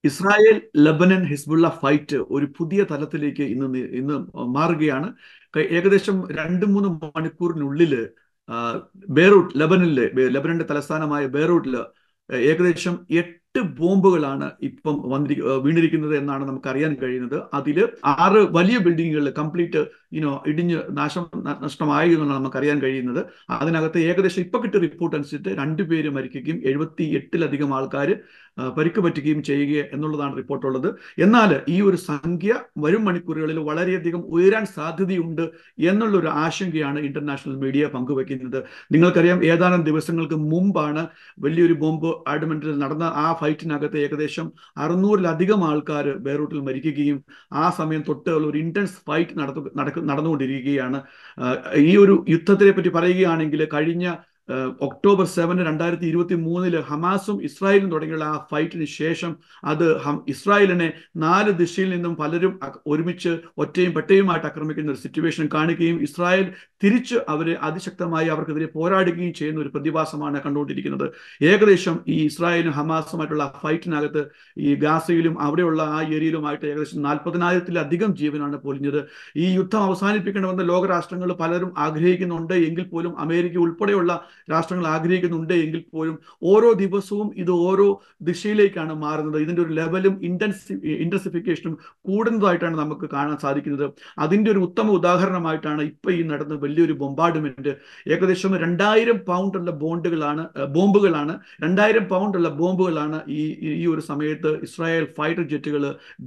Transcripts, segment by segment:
Israel Lebanon Hezbollah fight ഒരു പുതിയ തലത്തിലേക്ക് ഇന്ന് മാറുകയാണ്. ഏകദേശം 2-3 മണിക്കൂറിനുള്ളിൽ ബെയ്റൂട്ട് ലബനന്റെ തലസ്ഥാനമായ ബെയ്റൂട്ടില് ഏകദേശം 8 ബോംബുകളാണ് ഇപ്പം വീണിരിക്കുന്നത് എന്നാണ് നമുക്ക് അറിയാൻ കഴിയുന്നത്. അതില് 6 വലിയ ബിൽഡിങ്ങുകൾ കംപ്ലീറ്റ് ഇടിഞ്ഞ് നഷ്ടമായി എന്നാണ് നമുക്ക് അറിയാൻ കഴിയുന്നത്. അതിനകത്ത് ഏകദേശം ഇപ്പൊ കിട്ടിയ റിപ്പോർട്ട് അനുസരിച്ച് 2 പേര് മരിക്കുകയും 78-ലധികം ആൾക്കാർ പരിക്ക് പറ്റുകയും ചെയ്യുക എന്നുള്ളതാണ് റിപ്പോർട്ടുള്ളത്. എന്നാൽ ഈ ഒരു സംഖ്യ വരും മണിക്കൂറുകളിൽ വളരെയധികം ഉയരാൻ സാധ്യതയുണ്ട് എന്നുള്ളൊരു ആശങ്കയാണ് ഇന്റർനാഷണൽ മീഡിയ പങ്കുവെക്കുന്നത്. നിങ്ങൾക്കറിയാം, ഏതാനും ദിവസങ്ങൾക്ക് മുമ്പാണ് വലിയൊരു ബോംബ് ആർഡ്മെന്റിൽ നടന്ന ആ ഫൈറ്റിനകത്ത് ഏകദേശം 600-ലധികം ആൾക്കാർ ബെയ്റൂട്ടിൽ മരിക്കുകയും ആ സമയം തൊട്ട് ഒരു ഇന്റൻസ് ഫൈറ്റ് നടന്നുകൊണ്ടിരിക്കുകയാണ്. ഈ ഒരു യുദ്ധത്തിനെ പറ്റി പറയുകയാണെങ്കിൽ കഴിഞ്ഞ ഒക്ടോബർ 7, 2023 ഹമാസും ഇസ്രായേലും തുടങ്ങിയുള്ള ആ ഫൈറ്റിന് ശേഷം അത് ഇസ്രായേലിനെ 4 ദിശയിൽ നിന്നും പലരും ഒരുമിച്ച് ഒറ്റയും പെട്ടയുമായിട്ട് ആക്രമിക്കുന്ന ഒരു സിറ്റുവേഷൻ കാണിക്കുകയും ഇസ്രായേൽ തിരിച്ച് അവരെ അതിശക്തമായി അവർക്കെതിരെ പോരാടുകയും ചെയ്യുന്ന ഒരു പ്രതിഭാസമാണ് കണ്ടുകൊണ്ടിരിക്കുന്നത്. ഏകദേശം ഈ ഇസ്രായേലും ഹമാസുമായിട്ടുള്ള ഫൈറ്റിനകത്ത് ഈ ഗാസയിലും അവിടെയുള്ള ആ ഏരിയയിലുമായിട്ട് ഏകദേശം 40,000-ലധികം ജീവനാണ് പൊലിഞ്ഞത്. ഈ യുദ്ധം അവസാനിപ്പിക്കണമെന്ന് ലോകരാഷ്ട്രങ്ങൾ പലരും ആഗ്രഹിക്കുന്നുണ്ട് എങ്കിൽ പോലും, അമേരിക്ക ഉൾപ്പെടെയുള്ള രാഷ്ട്രങ്ങൾ ആഗ്രഹിക്കുന്നുണ്ട് എങ്കിൽ പോലും, ഓരോ ദിവസവും ഇത് ഓരോ ദിശയിലേക്കാണ് മാറുന്നത്. ഇതിന്റെ ഒരു ലെവലും ഇന്റൻസിഫിക്കേഷനും കൂടുന്നതായിട്ടാണ് നമുക്ക് കാണാൻ സാധിക്കുന്നത്. അതിന്റെ ഒരു ഉത്തമ ഉദാഹരണമായിട്ടാണ് ഇപ്പൊ ഈ നടന്ന വലിയൊരു ബോംബാർഡ്മെന്റ്. ഏകദേശം 2000 പൗണ്ടുള്ള ബോംബുകളാണ് 2000 പൗണ്ടുള്ള ബോംബുകളാണ് ഈ ഒരു സമയത്ത് ഇസ്രായേൽ ഫൈറ്റർ ജെറ്റുകൾ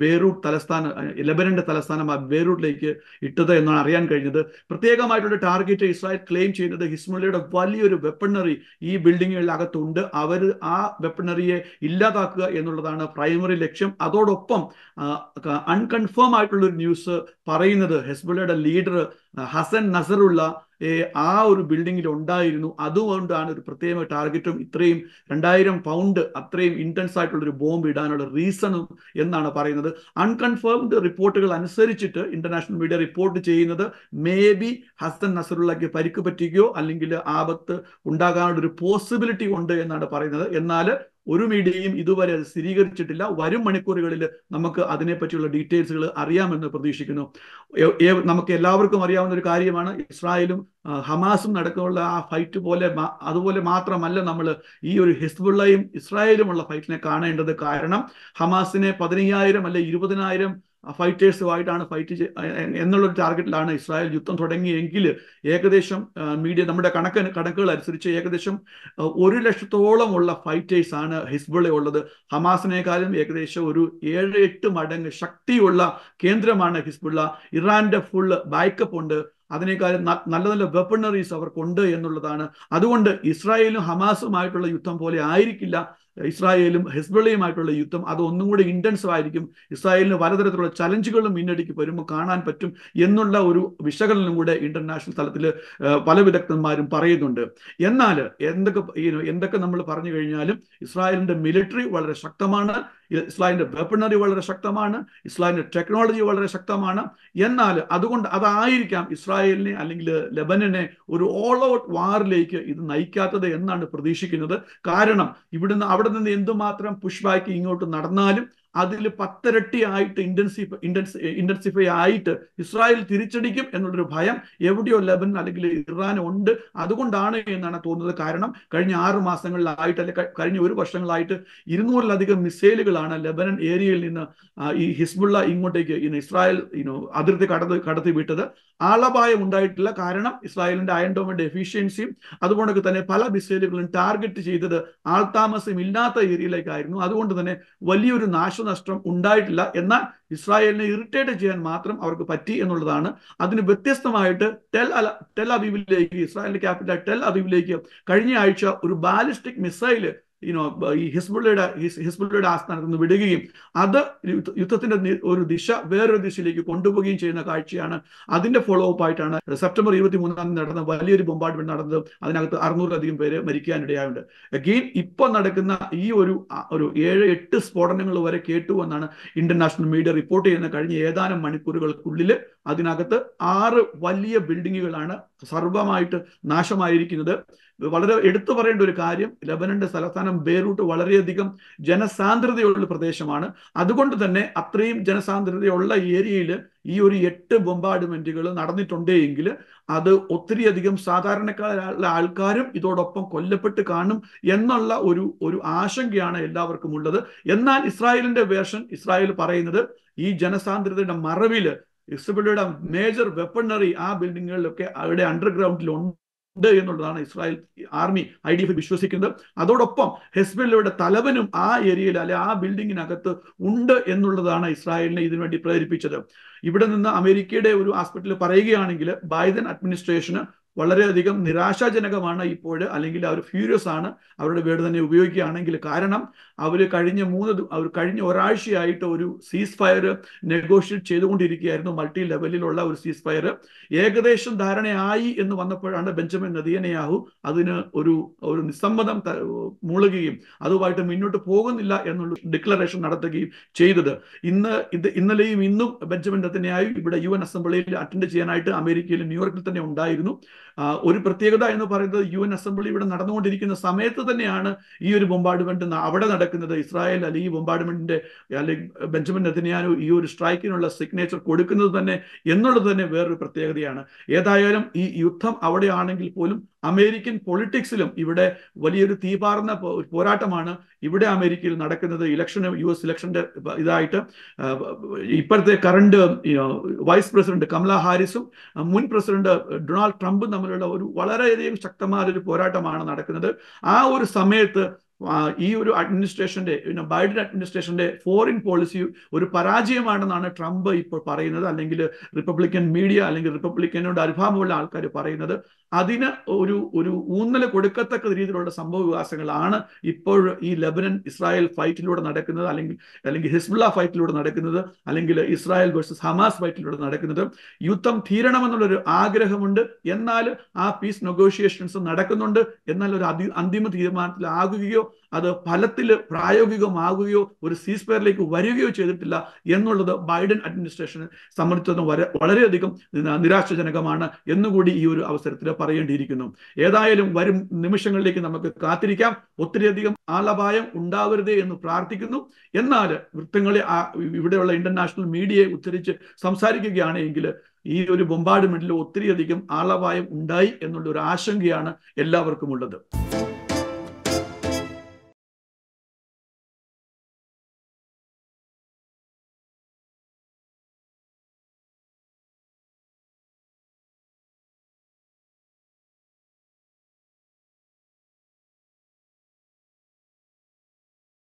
ലബനന്റെ തലസ്ഥാനമായ ബെയ്റൂട്ടിലേക്ക് ഇട്ടത് എന്നാണ് അറിയാൻ കഴിഞ്ഞത്. പ്രത്യേകമായിട്ടുള്ള ടാർഗറ്റ് ഇസ്രായേൽ ക്ലെയിം ചെയ്യുന്നത് ഹിസ്ബുള്ളയുടെ വലിയൊരു വെപ്പണറി ഈ ബിൽഡിങ്ങുകളിലകത്തുണ്ട്. അവർ ആ വെപ്പണറിയെ ഇല്ലാതാക്കുക എന്നുള്ളതാണ് പ്രൈമറി ലക്ഷ്യം. അതോടൊപ്പം അൺകൺഫേം ആയിട്ടുള്ള ഒരു ന്യൂസ് പറയുന്നത് ഹിസ്ബുള്ളയുടെ ലീഡർ ഹസൻ നസറുള്ള ആ ഒരു ബിൽഡിങ്ങിൽ ഉണ്ടായിരുന്നു. അതുകൊണ്ടാണ് ഒരു പ്രത്യേക ടാർഗറ്റും ഇത്രയും 2000 പൗണ്ട് അത്രയും ഇന്റൻസ് ആയിട്ടുള്ള ഒരു ബോംബ് ഇടാനുള്ള റീസണും എന്നാണ് പറയുന്നത്. അൺകൺഫേംഡ് റിപ്പോർട്ടുകൾ അനുസരിച്ചിട്ട് ഇന്റർനാഷണൽ മീഡിയ റിപ്പോർട്ട് ചെയ്യുന്നത് മേ ബി ഹസൻ നസറുള്ളക്ക് പരിക്ക് പറ്റുകയോ അല്ലെങ്കിൽ ആപത്ത് ഉണ്ടാകാനുള്ള ഒരു പോസിബിലിറ്റി ഉണ്ട് എന്നാണ് പറയുന്നത്. എന്നാൽ ഒരു മീഡിയയും ഇതുവരെ അത് സ്ഥിരീകരിച്ചിട്ടില്ല. വരും മണിക്കൂറുകളിൽ നമുക്ക് അതിനെപ്പറ്റിയുള്ള ഡീറ്റെയിൽസുകൾ അറിയാമെന്ന് പ്രതീക്ഷിക്കുന്നു. നമുക്ക് എല്ലാവർക്കും അറിയാവുന്ന ഒരു കാര്യമാണ്, ഇസ്രായേലും ഹമാസും നടക്കുള്ള ആ ഫൈറ്റ് അതുപോലെ മാത്രമല്ല നമ്മൾ ഈ ഒരു ഹിസ്ബുള്ളയും ഇസ്രായേലുമുള്ള ഫൈറ്റിനെ കാണേണ്ടത്. കാരണം ഹമാസിനെ 15,000 അല്ലെ 20,000 ഫൈറ്റേഴ്സുമായിട്ടാണ് ഫൈറ്റ് എന്നുള്ളൊരു ടാർഗറ്റിലാണ് ഇസ്രായേൽ യുദ്ധം തുടങ്ങിയെങ്കിൽ ഏകദേശം നമ്മുടെ കണക്കുകൾ അനുസരിച്ച് ഏകദേശം 100,000-ഓളം ഉള്ള ഫൈറ്റേഴ്സ് ആണ് ഹിസ്ബുള്ള ഉള്ളത്. ഹമാസിനേക്കാളും ഏകദേശം ഒരു 7-8 മടങ്ങ് ശക്തിയുള്ള കേന്ദ്രമാണ് ഹിസ്ബുള്ള. ഇറാന്റെ ഫുൾ ബാക്കപ്പ് ഉണ്ട്. അതിനേക്കാളും നല്ല നല്ല വെപ്പണറീസ് അവർക്കുണ്ട് എന്നുള്ളതാണ്. അതുകൊണ്ട് ഇസ്രായേലും ഹമാസുമായിട്ടുള്ള യുദ്ധം പോലെ ആയിരിക്കില്ല ഇസ്രായേലും ഹിസ്ബുള്ളയുമായിട്ടുള്ള യുദ്ധം. അത് ഒന്നും കൂടി ഇന്റൻസ് ആയിരിക്കും. ഇസ്രായേലിന് പലതരത്തിലുള്ള ചലഞ്ചുകളും മുന്നണിക്ക് വരുമ്പോൾ കാണാൻ പറ്റും എന്നുള്ള ഒരു വിശകലനം കൂടെ ഇന്റർനാഷണൽ തലത്തിൽ പല വിദഗ്ധന്മാരും പറയുന്നുണ്ട്. എന്നാൽ എന്തൊക്കെ നമ്മൾ പറഞ്ഞു കഴിഞ്ഞാലും ഇസ്രായേലിന്റെ മിലിറ്ററി വളരെ ശക്തമാണ്, ഇസ്രായേലിന്റെ വെപ്പണറി വളരെ ശക്തമാണ്, ഇസ്രായേലിന്റെ ടെക്നോളജി വളരെ ശക്തമാണ്. എന്നാൽ അതായിരിക്കാം ഇസ്രായേലിനെ അല്ലെങ്കിൽ ലബനനെ ഒരു ഓൾ ഔട്ട് വാറിലേക്ക് ഇത് നയിക്കാത്തത് എന്നാണ് പ്രതീക്ഷിക്കുന്നത്. കാരണം അവിടെ നിന്ന് എന്തുമാത്രം പുഷ് ബാക്ക് ഇങ്ങോട്ട് നടന്നാലും അതിൽ 10 ഇരട്ടിയായിട്ട് ഇന്റൻസിഫൈ ആയിട്ട് ഇസ്രായേൽ തിരിച്ചടിക്കും എന്നുള്ളൊരു ഭയം എവിടെയോ ലബനൻ അല്ലെങ്കിൽ ഇറാൻ ഉണ്ട്. അതുകൊണ്ടാണ് എന്നാണ് തോന്നുന്നത്. കാരണം കഴിഞ്ഞ 6 മാസങ്ങളിലായിട്ട് അല്ലെങ്കിൽ കഴിഞ്ഞ 1 വർഷങ്ങളായിട്ട് 200-ലധികം മിസൈലുകളാണ് ലബനൻ ഏരിയയിൽ നിന്ന് ഈ ഹിസ്ബുള്ള ഇങ്ങോട്ടേക്ക് ഇസ്രായേൽ അതിർത്തി കടത്തി വിട്ടത്. ആളപായം ഉണ്ടായിട്ടില്ല. കാരണം ഇസ്രായേലിന്റെ അയൺ ഡോമിന്റെ എഫിഷ്യൻസിയും അതുകൊണ്ടൊക്കെ തന്നെ പല മിസൈലുകളും ടാർഗറ്റ് ചെയ്തത് ആൾതാമസം ഇല്ലാത്ത ഏരിയയിലേക്കായിരുന്നു. അതുകൊണ്ട് തന്നെ വലിയൊരു നാശനഷ്ടം ഉണ്ടായിട്ടില്ല. എന്നാൽ ഇസ്രായേലിനെ ഇറിറ്റേറ്റ് ചെയ്യാൻ മാത്രം അവർക്ക് പറ്റി എന്നുള്ളതാണ്. അതിന് വ്യത്യസ്തമായിട്ട് ടെൽ അവീവിലേക്ക്, ഇസ്രായേലിന്റെ ക്യാപിറ്റൽ ടെൽ അവീവിലേക്ക് കഴിഞ്ഞ ആഴ്ച ഒരു ബാലിസ്റ്റിക് മിസൈല് ഈ ഹിസ്ബുള്ളയുടെ ആസ്ഥാനത്ത് നിന്ന് വിടുകയും അത് യുദ്ധത്തിന്റെ ഒരു ദിശ വേറൊരു ദിശയിലേക്ക് കൊണ്ടുപോവുകയും ചെയ്യുന്ന കാഴ്ചയാണ്. അതിന്റെ ഫോളോ അപ്പ് ആയിട്ടാണ് സെപ്റ്റംബർ 23 നടന്ന വലിയൊരു ബോംബാർഡ്മെന്റ് നടന്നത്. അതിനകത്ത് 600-ലധികം പേര് മരിക്കാനിടയായുണ്ട്. അഗെയിൻ ഇപ്പോൾ നടക്കുന്ന ഈ ഒരു 7-8 സ്ഫോടനങ്ങൾ വരെ കേട്ടു എന്നാണ് ഇന്റർനാഷണൽ മീഡിയ റിപ്പോർട്ട് ചെയ്യുന്ന കഴിഞ്ഞ ഏതാനും മണിക്കൂറുകൾക്കുള്ളിൽ. അതിനകത്ത് 6 വലിയ ബിൽഡിങ്ങുകളാണ് സർവമായിട്ട് നാശമായിരിക്കുന്നത്. വളരെ എടുത്തു പറയേണ്ട ഒരു കാര്യം, ലെബനന്റെ തലസ്ഥാനം ബെയ്റൂട്ട് വളരെയധികം ജനസാന്ദ്രതയുള്ള പ്രദേശമാണ്. അതുകൊണ്ട് തന്നെ അത്രയും ജനസാന്ദ്രതയുള്ള ഏരിയയിൽ ഈ ഒരു 8 ബോംബാർഡ്മെന്റുകൾ നടന്നിട്ടുണ്ടെങ്കിൽ അത് ഒത്തിരിയധികം സാധാരണക്കാരായ ആൾക്കാരും ഇതോടൊപ്പം കൊല്ലപ്പെട്ട് കാണും എന്നുള്ള ഒരു ആശങ്കയാണ് എല്ലാവർക്കും ഉള്ളത്. എന്നാൽ ഇസ്രായേലിന്റെ വേർഷൻ, ഇസ്രായേൽ പറയുന്നത് ഈ ജനസാന്ദ്രതയുടെ മറവിൽ ഹിസ്ബുള്ളയുടെ മേജർ വെപ്പണറി ആ ബിൽഡിങ്ങുകളിലൊക്കെ അവിടെ അണ്ടർഗ്രൗണ്ടിൽ ഉണ്ട് എന്നുള്ളതാണ് ഇസ്രായേൽ ആർമി IDF വിശ്വസിക്കുന്നത്. അതോടൊപ്പം ഹിസ്ബുള്ളയുടെ തലവനും ആ ഏരിയയിൽ അല്ലെ ആ ബിൽഡിങ്ങിനകത്ത് ഉണ്ട് എന്നുള്ളതാണ് ഇസ്രായേലിനെ ഇതിനുവേണ്ടി പ്രേരിപ്പിച്ചത്. ഇവിടെ നിന്ന് അമേരിക്കയുടെ ഒരു ആസ്പെക്റ്റിൽ പറയുകയാണെങ്കിൽ ബൈഡൻ അഡ്മിനിസ്ട്രേഷന് വളരെയധികം നിരാശാജനകമാണ് ഇപ്പോൾ, അല്ലെങ്കിൽ അവർ ഫ്യൂരിയസ് ആണ്, അവരുടെ വേർഡ് തന്നെ ഉപയോഗിക്കുകയാണെങ്കിൽ. കാരണം അവർ കഴിഞ്ഞ ഒരാഴ്ചയായിട്ട് ഒരു സീസ് ഫയർ നെഗോഷിയേറ്റ് ചെയ്തുകൊണ്ടിരിക്കുകയായിരുന്നു, മൾട്ടി ലെവലിലുള്ള ഒരു സീസ് ഫയർ. ഏകദേശം ധാരണയായി എന്ന് വന്നപ്പോഴാണ് ബെഞ്ചമിൻ നെതന്യാഹു അതിന് ഒരു നിസ്സമ്മതം മൂളുകയും അതുമായിട്ട് മുന്നോട്ട് പോകുന്നില്ല എന്നുള്ള ഡിക്ലറേഷൻ നടത്തുകയും ചെയ്തത്. ഇന്നലെയും ഇന്നും ബെഞ്ചമിൻ നെതന്യാഹു ഇവിടെ UN അസംബ്ലിയിൽ അറ്റൻഡ് ചെയ്യാനായിട്ട് അമേരിക്കയിൽ ന്യൂയോർക്കിൽ തന്നെ ഉണ്ടായിരുന്നു. ഒരു പ്രത്യേകത എന്ന് പറയുന്നത് UN അസംബ്ലി ഇവിടെ നടന്നുകൊണ്ടിരിക്കുന്ന സമയത്ത് തന്നെയാണ് ഈ ഒരു ബോംബാർഡ്മെന്റ് അവിടെ നടക്കുന്നത്. ഇസ്രായേൽ അല്ലെങ്കിൽ ഈ ബോംബാർഡ്മെന്റിന്റെ അല്ലെങ്കിൽ ബെഞ്ചമിൻ നെതന്യാഹു ഈ ഒരു സ്ട്രൈക്കിനുള്ള സിഗ്നേച്ചർ കൊടുക്കുന്നത് തന്നെ എന്നുള്ളത് തന്നെ വേറൊരു പ്രത്യേകതയാണ്. ഏതായാലും ഈ യുദ്ധം അവിടെയാണെങ്കിൽ പോലും അമേരിക്കൻ പൊളിറ്റിക്സിലും ഇവിടെ വലിയൊരു തീപാർന്ന പോരാട്ടമാണ് ഇവിടെ അമേരിക്കയിൽ നടക്കുന്നത്. US ഇലക്ഷന്റെ ഇതായിട്ട് ഇപ്പോഴത്തെ കറണ്ട് വൈസ് പ്രസിഡന്റ് കമല ഹാരിസും മുൻ പ്രസിഡന്റ് ഡൊണാൾഡ് ട്രംപും തമ്മിലുള്ള ഒരു വളരെയധികം ശക്തമായ ഒരു പോരാട്ടമാണ് നടക്കുന്നത്. ആ ഒരു സമയത്ത് ഈ ഒരു അഡ്മിനിസ്ട്രേഷന്റെ ബൈഡൻ അഡ്മിനിസ്ട്രേഷന്റെ ഫോറിൻ പോളിസി ഒരു പരാജയമാണെന്നാണ് ട്രംപ് ഇപ്പോൾ പറയുന്നത്, അല്ലെങ്കിൽ റിപ്പബ്ലിക്കൻ മീഡിയ അല്ലെങ്കിൽ റിപ്പബ്ലിക്കനോട് അനുഭാവമുള്ള ആൾക്കാർ പറയുന്നത്. അതിന് ഒരു ഊന്നൽ കൊടുക്കത്തക്ക രീതിയിലുള്ള സംഭവ വികാസങ്ങളാണ് ഇപ്പോൾ ഈ ലെബനൻ ഇസ്രായേൽ ഫൈറ്റിലൂടെ നടക്കുന്നത്, അല്ലെങ്കിൽ ഹിസ്ബുള്ള ഫൈറ്റിലൂടെ നടക്കുന്നത്, അല്ലെങ്കിൽ ഇസ്രായേൽ വേഴ്സസ് ഹമാസ് ഫൈറ്റിലൂടെ നടക്കുന്നത്. യുദ്ധം തീരണമെന്നുള്ളൊരു ആഗ്രഹമുണ്ട്, എന്നാൽ ആ പീസ് നെഗോഷിയേഷൻസ് നടക്കുന്നുണ്ട്. എന്നാൽ ഒരു അന്തിമ തീരുമാനത്തിലാകുകയോ അത് ഫലത്തിൽ പ്രായോഗികമാകുകയോ ഒരു സീസ് ഫയറിലേക്ക് വരികയോ ചെയ്തിട്ടില്ല എന്നുള്ളത് ബൈഡൻ അഡ്മിനിസ്ട്രേഷനെ സംബന്ധിച്ചിടത്തോളം വളരെയധികം നിരാശാജനകമാണ് എന്നുകൂടി ഈ ഒരു അവസരത്തിൽ പറയേണ്ടിയിരിക്കുന്നു. ഏതായാലും വരും നിമിഷങ്ങളിലേക്ക് നമുക്ക് കാത്തിരിക്കാം. ഒത്തിരിയധികം ആളപായം ഉണ്ടാവരുതേ എന്ന് പ്രാർത്ഥിക്കുന്നു. എന്നാൽ വൃത്തങ്ങളെ ഇവിടെയുള്ള ഇന്റർനാഷണൽ മീഡിയയെ ഉദ്ധരിച്ച് സംസാരിക്കുകയാണെങ്കിൽ ഈ ഒരു ബോംബാർഡ്മെന്റിൽ ഒത്തിരിയധികം ആളപായം ഉണ്ടായി എന്നുള്ള ഒരു ആശങ്കയാണ് എല്ലാവർക്കും ഉള്ളത്.